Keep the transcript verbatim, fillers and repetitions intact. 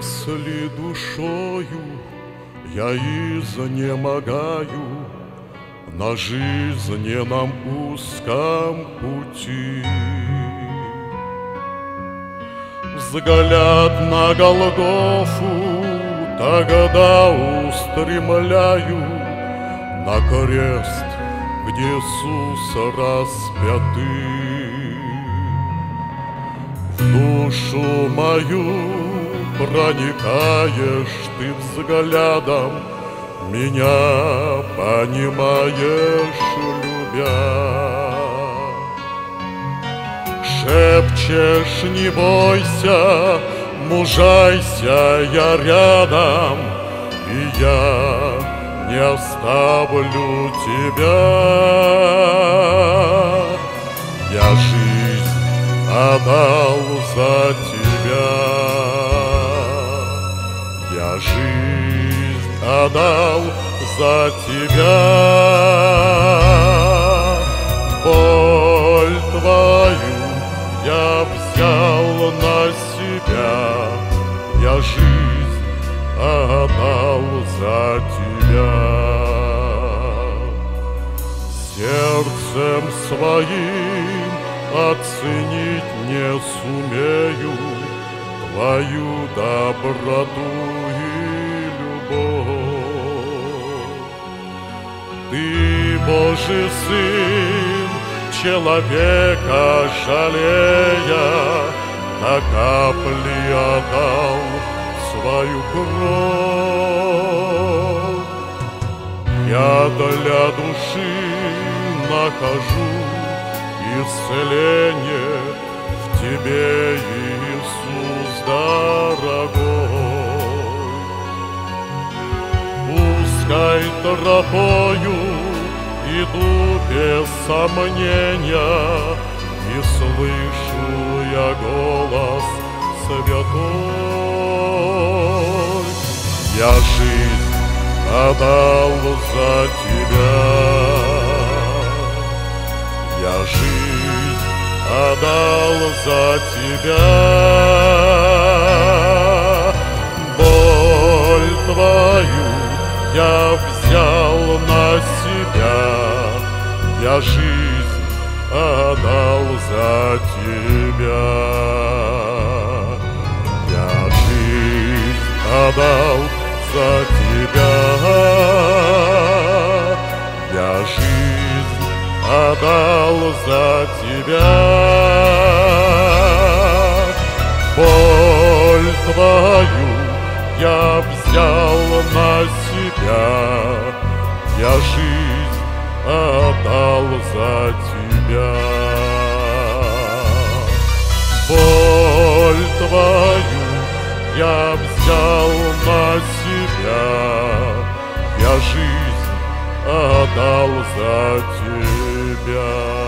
Если душою я изнемогаю на жизненном узком пути, взгляд на Голгофу тогда устремляю, на крест, где Иисус распятый. В душу мою проникаешь ты взглядом, меня понимаешь, любя. Шепчешь: не бойся, мужайся, я рядом, и я не оставлю тебя. Я жизнь отдал за тебя, я жизнь отдал за тебя. Боль твою я взял на себя, я жизнь отдал за тебя. Сердцем своим оценить не сумею твою доброту и любовь. Ты, Божий Сын, человека жалея, на капли отдал свою кровь. Я для души нахожу исцеление в тебе, Иисус дорогой. Узкой тропою иду без сомнения, и слышу я голос святой. Я жизнь отдал за тебя, я жизнь отдал за тебя. Боль твою я взял на себя, я жизнь отдал за тебя. Я жизнь отдал за тебя, я жизнь отдал за тебя. Боль твою я взял на себя, я жизнь отдал за тебя. Боль твою я взял на себя, я жизнь отдал за тебя.